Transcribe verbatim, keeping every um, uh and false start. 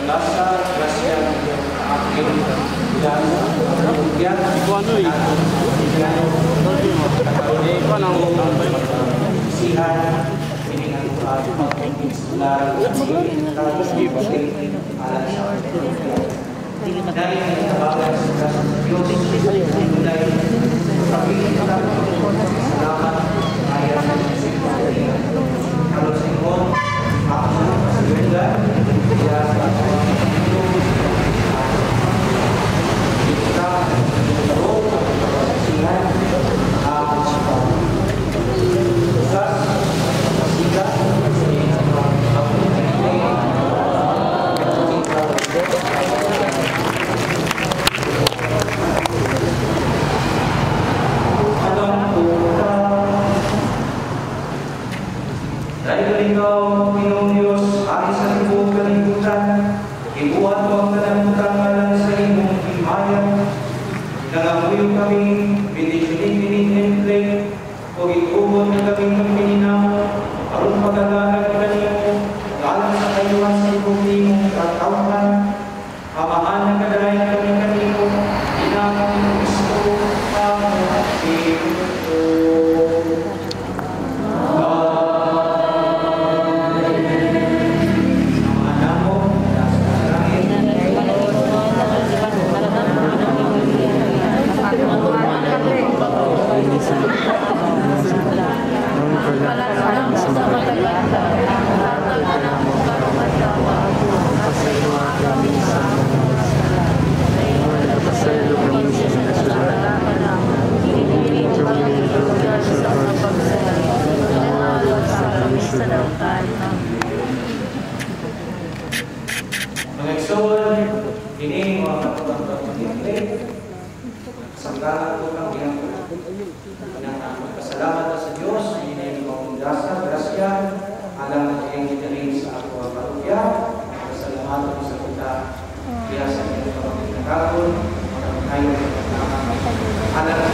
Dasa, grasya, aking dan kemudian sihan piningan Tuhan sebelah dari bapak Diyos mulai kami kita selamat ayat kalau Simon aku juga ya kita terus sihan dari Engkau, minum Diyos, hari sa libuh kalibutan, ibuhat mo ang kanamutan ngalan sa imong himaya. Nangamuyo kami, binisunin-bininin, o itubod mo kami ng pininamo, aron pag-alagan kanimo, ngalan sa kayuhan sa ibong timong katawhan, amahan na kadalayan kami kanimo, inamang ng Kristo, ang Kristo. Pangekson, ini mga kapatang pag-ibig, sanggahan ko kang pinagpasalamat sa Diyos, ini mga grasya, grasya, alam na kayong italing sa ako ang parokya, pasalamat ko sa kita, kaya sa inyo kapag pinagkakon, mga kayo sa pagkakas, alam